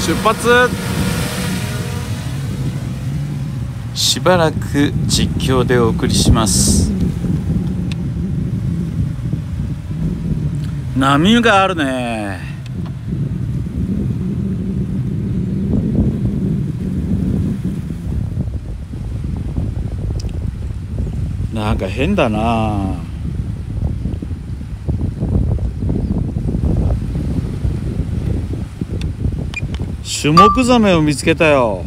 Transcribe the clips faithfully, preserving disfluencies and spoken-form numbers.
出発。 しばらく実況でお送りします。 波があるね。なんか変だな。シュモクザメを見つけたよ。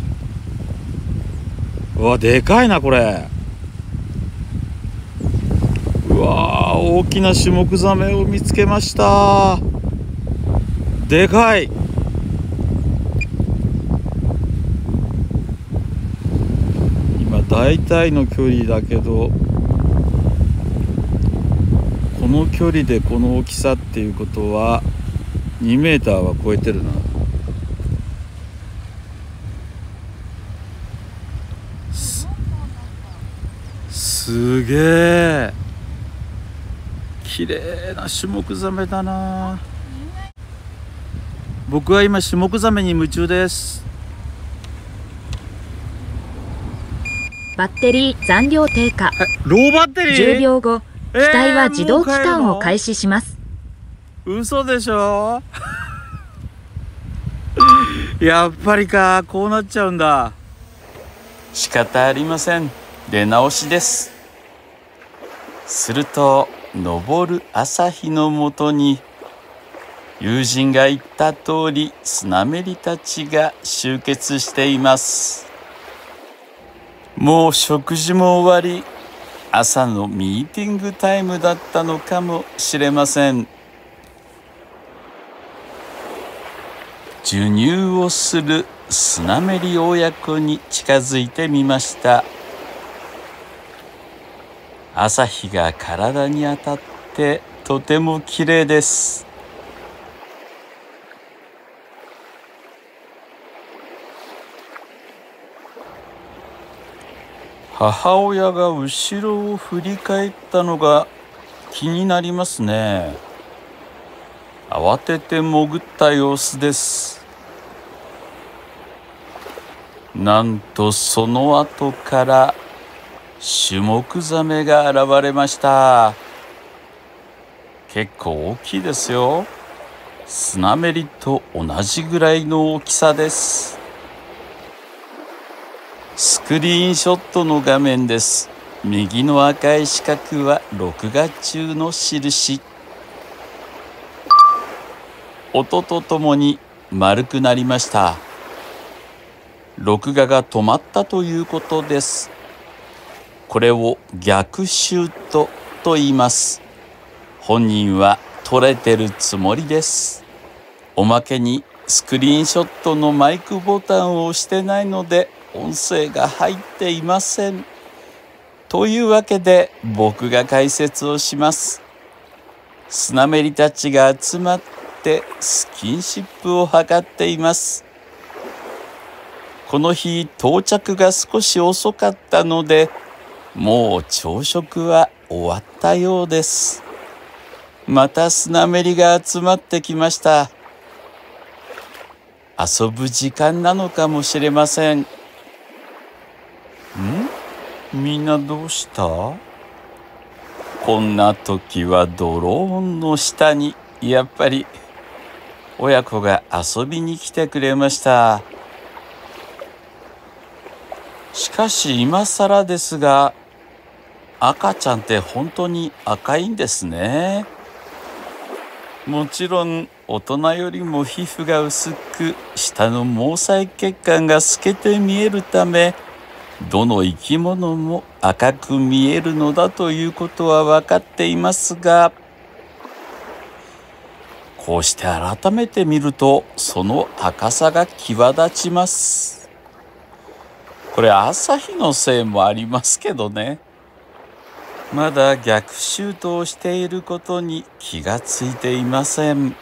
うわ、でかいなこれ。うわー、大きなシュモクザメを見つけました。でかい。今大体の距離だけど、この距離でこの大きさっていうことはにメーターは超えてるな。す, すげえ綺麗なシュモクザメだな。僕は今シュモクザメに夢中です。 バッテリー残量低下。 ローバッテリー。 じゅうびょうご、機体は自動帰還を開始します。 えー、嘘でしょやっぱりか、こうなっちゃうんだ。 仕方ありません。出直しです。すると昇る朝日のもとに友人が言った通りスナメリたちが集結しています。もう食事も終わり、朝のミーティングタイムだったのかもしれません。授乳をするスナメリ親子に近づいてみました。朝日が体に当たってとても綺麗です。母親が後ろを振り返ったのが気になりますね。慌てて潜った様子です。なんとその後からシュモクザメが現れました。結構大きいですよ。スナメリと同じぐらいの大きさです。スクリーンショットの画面です。右の赤い四角は録画中の印。音とともに丸くなりました。録画が止まったということです。これを逆シュートと言います。本人は撮れてるつもりです。おまけにスクリーンショットのマイクボタンを押してないので音声が入っていません。というわけで僕が解説をします。スナメリたちが集まってスキンシップを図っています。この日到着が少し遅かったので、もう朝食は終わったようです。またスナメリが集まってきました。遊ぶ時間なのかもしれません。ん？みんなどうした？こんな時はドローンの下にやっぱり親子が遊びに来てくれました。しかし今更ですが、赤ちゃんって本当に赤いんですね。もちろん大人よりも皮膚が薄く、下の毛細血管が透けて見えるため、どの生き物も赤く見えるのだということは分かっていますが、こうして改めて見るとその赤さが際立ちます。これ朝日のせいもありますけどね。まだ逆シュートをしていることに気がついていません。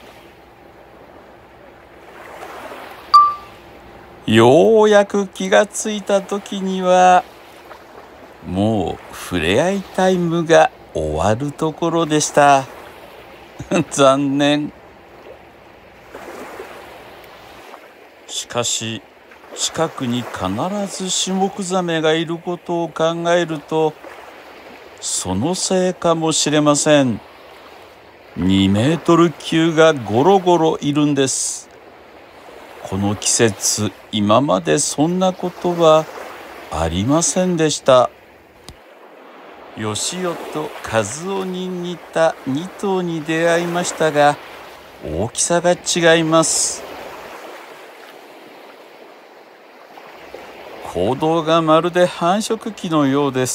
ようやく気がついた時にはもう触れ合いタイムが終わるところでした。残念。 しかし近くに必ずシュモクザメがいることを考えると、そのせいかもしれません。にメートル級がゴロゴロいるんです。この季節、今までそんなことはありませんでした。よしおとカズオに似たに頭に出会いましたが、大きさが違います。行動がまるで繁殖期のようです。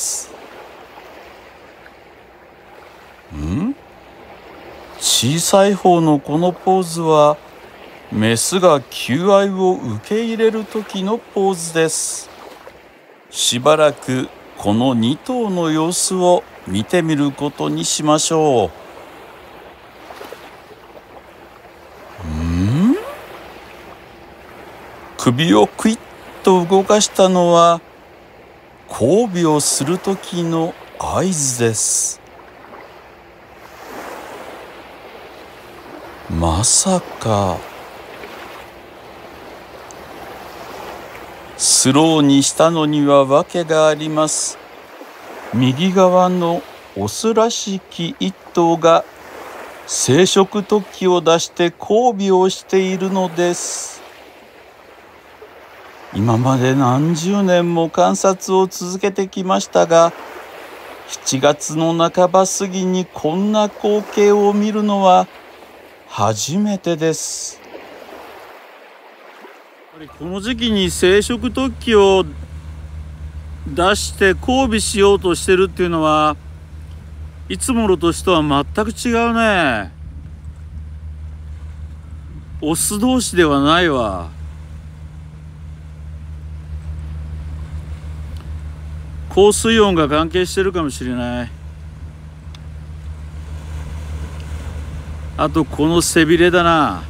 ん？小さい方のこのポーズは、メスが求愛を受け入れる時のポーズです。しばらくこのに頭の様子を見てみることにしましょう。ん？首をクイッと動かしたのは、交尾をする時の合図です。まさか。スローにしたのには訳があります。右側のオスらしき一頭が生殖突起を出して交尾をしているのです。今まで何十年も観察を続けてきましたが、しちがつの半ば過ぎにこんな光景を見るのは初めてです。 この時期に生殖突起を出して交尾しようとしてるっていうのは、いつもの年とは全く違うね。オス同士ではないわ。高水温が関係してるかもしれない。あとこの背びれだな。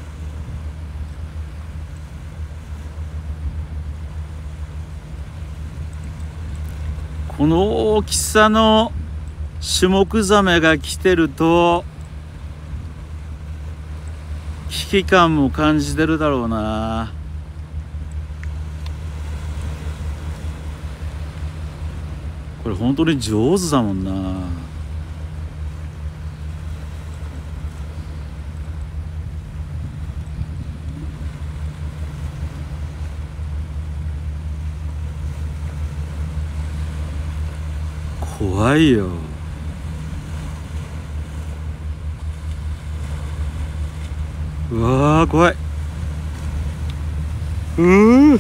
この大きさのシュモクザメが来てると危機感も感じてるだろうな。これ本当に上手だもんな。怖いよ。うわー怖い。うー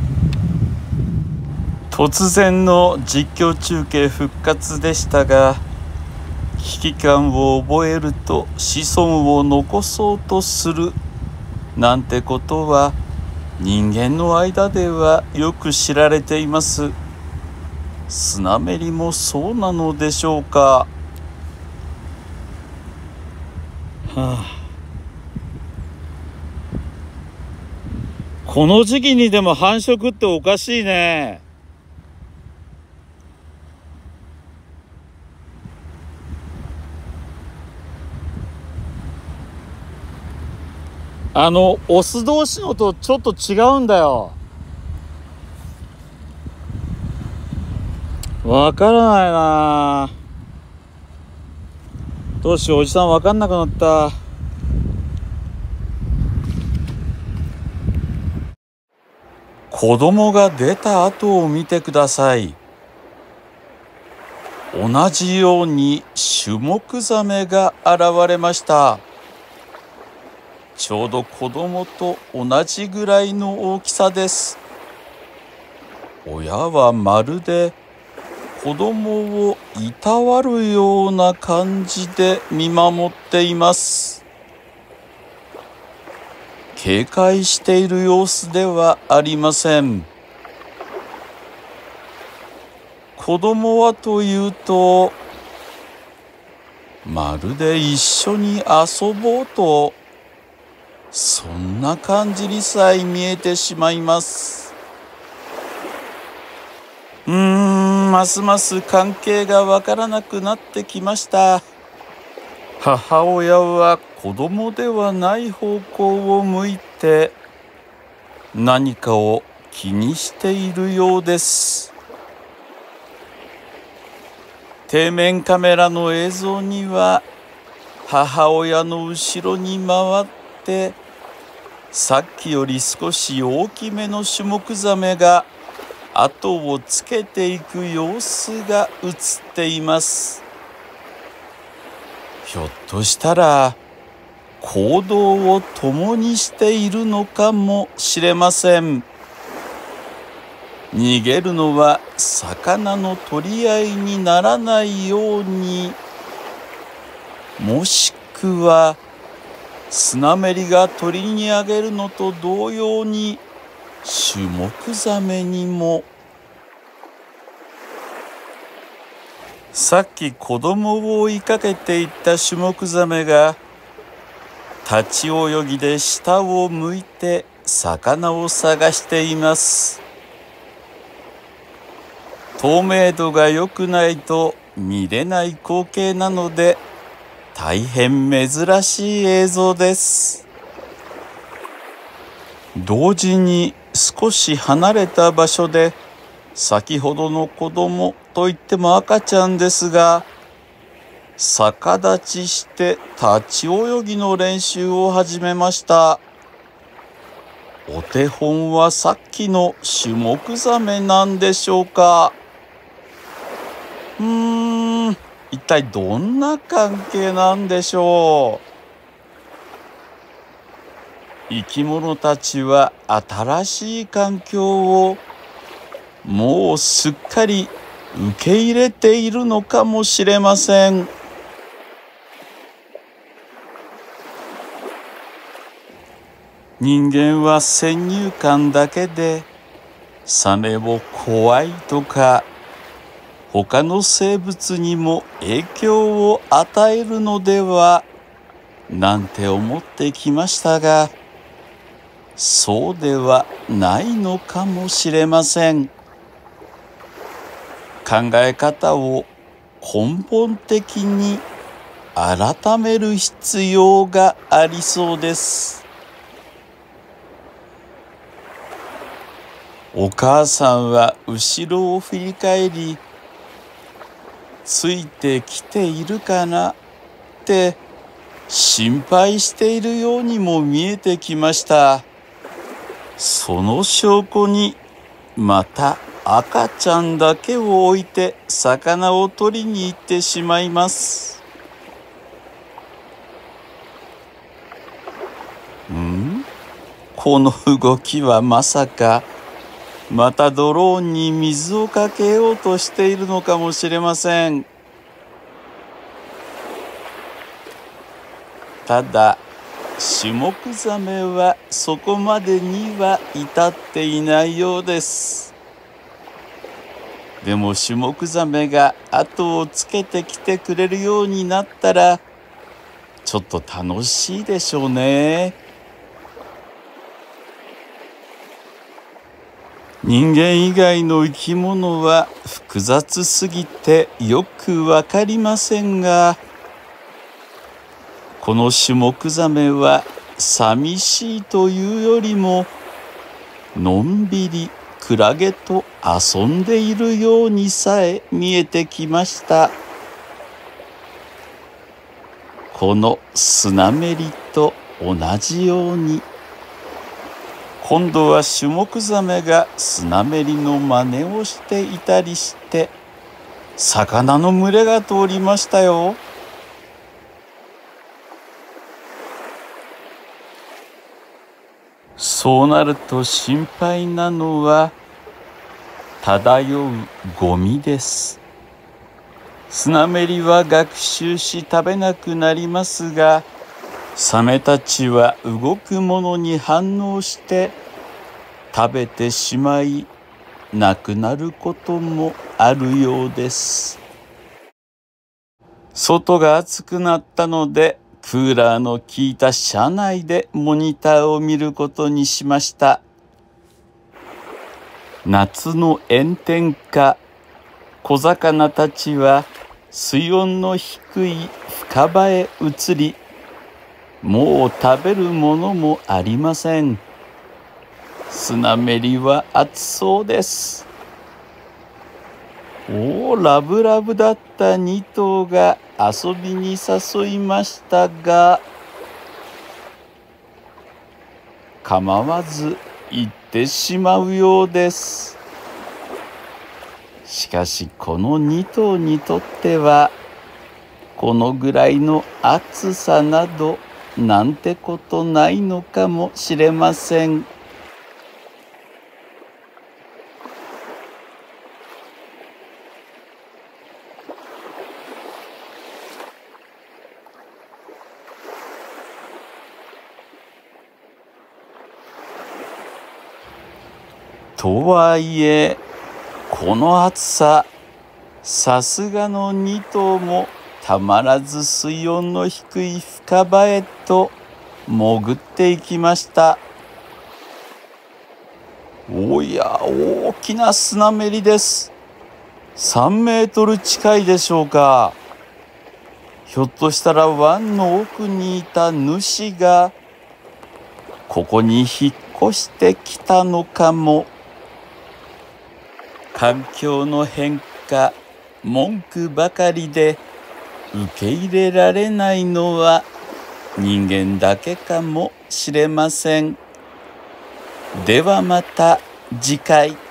突然の実況中継復活でしたが、危機感を覚えると子孫を残そうとするなんてことは人間の間ではよく知られています。スナメリもそうなのでしょうか。 はあ、この時期にでも繁殖っておかしいね。あのオス同士のとちょっと違うんだよ。わからないな。どうしよう、おじさんわかんなくなった。 子供が出た後を見てください。同じようにシュモクザメが現れました。ちょうど子供と同じぐらいの大きさです。親はまるで子供をいたわるような感じで見守っています。警戒している様子ではありません。子供はというと、まるで一緒に遊ぼうと、そんな感じにさえ見えてしまいます。うーん、ますます関係がわからなくなってきました。母親は子供ではない方向を向いて何かを気にしているようです。底面カメラの映像には、母親の後ろに回ってさっきより少し大きめのシュモクザメが後をつけていく様子が映っています。ひょっとしたら行動を共にしているのかもしれません。逃げるのは魚の取り合いにならないように、もしくはスナメリが鳥にあげるのと同様にシュモクザメにも。さっき子供を追いかけていったシュモクザメが立ち泳ぎで下を向いて魚を探しています。透明度が良くないと見れない光景なので大変珍しい映像です。同時に少し離れた場所で先ほどの子供といっても赤ちゃんですが、逆立ちして立ち泳ぎの練習を始めました。お手本はさっきのシュモクザメなんでしょうか。うーん、一体どんな関係なんでしょう。生き物たちは新しい環境をもうすっかり受け入れているのかもしれません。人間は先入観だけでサメを怖いとか他の生物にも影響を与えるのではなんて思ってきましたが、そうではないのかもしれません。考え方を根本的に改める必要がありそうです。お母さんは後ろを振り返り、ついてきているかなって心配しているようにも見えてきました。その証拠にまた赤ちゃんだけを置いて魚を取りに行ってしまいます。ん？この動きはまさかまたドローンに水をかけようとしているのかもしれません。ただシュモクザメはそこまでには至っていないようです。でもシュモクザメが後をつけてきてくれるようになったらちょっと楽しいでしょうね。人間以外の生き物は複雑すぎてよくわかりませんが、このシュモクザメは寂しいというよりものんびりクラゲと遊んでいるようにさえ見えてきました。このスナメリと同じように、今度はシュモクザメがスナメリの真似をしていたりして、魚の群れが通りましたよ。そうなると心配なのは漂うゴミです。スナメリは学習し食べなくなりますが、サメたちは動くものに反応して食べてしまいなくなることもあるようです。外が暑くなったのでクーラーの効いた車内でモニターを見ることにしました。夏の炎天下、小魚たちは水温の低い深場へ移り、もう食べるものもありません。 スナメリは暑そうです。おお、ラブラブだったに頭が遊びに誘いましたが、構わず行ってしまうようです。しかしこのに頭にとっては、このぐらいの暑さなどなんてことないのかもしれません。とはいえ、この暑さ、さすがのに頭もたまらず水温の低い深場へと潜っていきました。おや、大きなスナメリです。さんメートル近いでしょうか。ひょっとしたら湾の奥にいた主がここに引っ越してきたのかも。環境の変化、文句ばかりで受け入れられないのは人間だけかもしれません。ではまた次回。